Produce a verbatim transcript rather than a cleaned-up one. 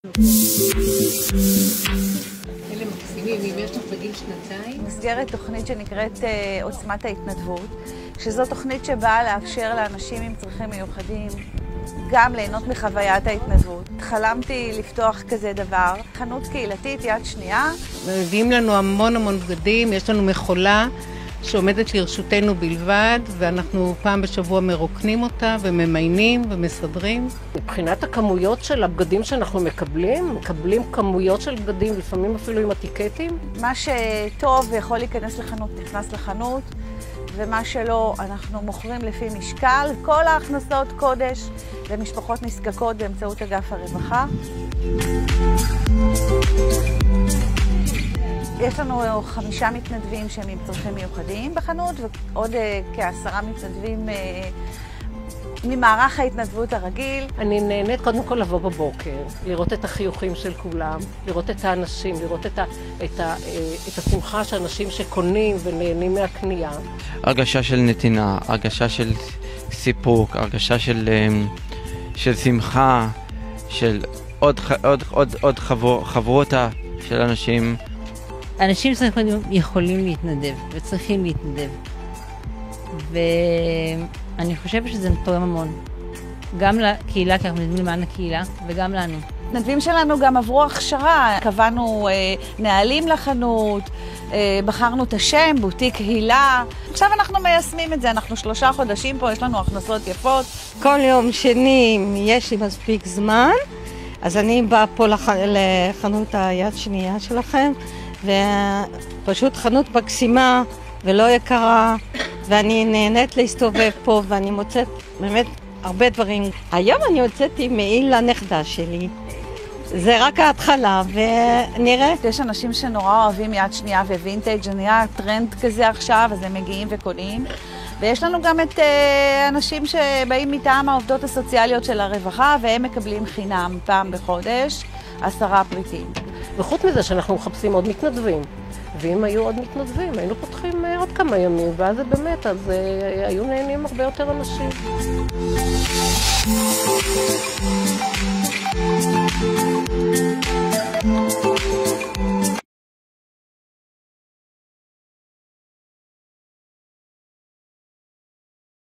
אלה מקסימים, אם יש לך בגיל שנתיים? מסגרת תוכנית שנקראת עוצמת ההתנדבות, שזו תוכנית שבאה לאפשר לאנשים עם צרכים מיוחדים גם ליהנות מחוויית ההתנדבות. חלמתי לפתוח כזה דבר, חנות קהילתית יד שנייה. מביאים לנו המון המון בגדים, יש לנו מכולה שעומדת לרשותנו בלבד, ואנחנו פעם בשבוע מרוקנים אותה וממיינים ומסדרים. מבחינת הכמויות של הבגדים שאנחנו מקבלים, מקבלים כמויות של בגדים, לפעמים אפילו עם הטיקטים. מה שטוב ויכול להיכנס לחנות, נכנס לחנות, ומה שלא, אנחנו מוכרים לפי משקל. כל ההכנסות קודש למשפחות נזקקות באמצעות אגף הרווחה. יש לנו חמישה מתנדבים שהם עם צרכים מיוחדים בחנות, ועוד כעשרה מתנדבים ממערך ההתנדבות הרגיל. אני נהנית קודם כל לבוא בבוקר, לראות את החיוכים של כולם, לראות את האנשים, לראות את, ה, את, ה, את השמחה של אנשים שקונים ונהנים מהקנייה. הרגשה של נתינה, הרגשה של סיפוק, הרגשה של, של שמחה, של עוד, עוד, עוד, עוד חבור, חברותה של אנשים. אנשים יכולים להתנדב וצריכים להתנדב, ואני חושבת שזה תורם המון, גם לקהילה, כי אנחנו מתנדבים למען הקהילה, וגם לנו. מתנדבים שלנו גם עברו הכשרה, קבענו אה, נהלים לחנות, אה, בחרנו את השם, בוטיק הילה. עכשיו אנחנו מיישמים את זה, אנחנו שלושה חודשים פה, יש לנו הכנסות יפות. כל יום שני יש לי מספיק זמן, אז אני באה פה לח... לחנות היד שנייה שלכם, ופשוט חנות מקסימה ולא יקרה, ואני נהנית להסתובב פה, ואני מוצאת באמת הרבה דברים. היום אני הוצאתי מעיל לנכדה שלי. זה רק ההתחלה, ונראה. יש אנשים שנורא אוהבים יד שנייה ווינטג', זה נהיה טרנד כזה עכשיו, אז הם מגיעים וקונים. ויש לנו גם את אנשים שבאים מטעם העובדות הסוציאליות של הרווחה, והם מקבלים חינם פעם בחודש, עשרה פריטים. וחוץ מזה שאנחנו מחפשים עוד מתנדבים, ואם היו עוד מתנדבים, היינו פותחים עוד כמה ימים, ואז זה באמת, אז היו נהנים הרבה יותר אנשים.